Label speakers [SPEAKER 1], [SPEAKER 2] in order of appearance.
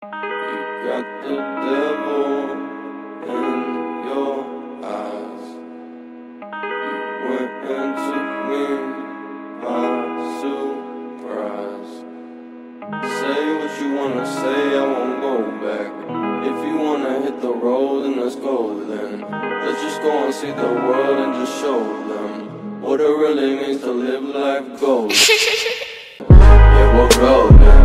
[SPEAKER 1] You got the devil in your eyes. You went and took me by surprise. Say what you wanna say, I won't go back. If you wanna hit the road, then let's go then. Let's just go and see the world and just show them what it really means to live life gold. Yeah, we'll go then.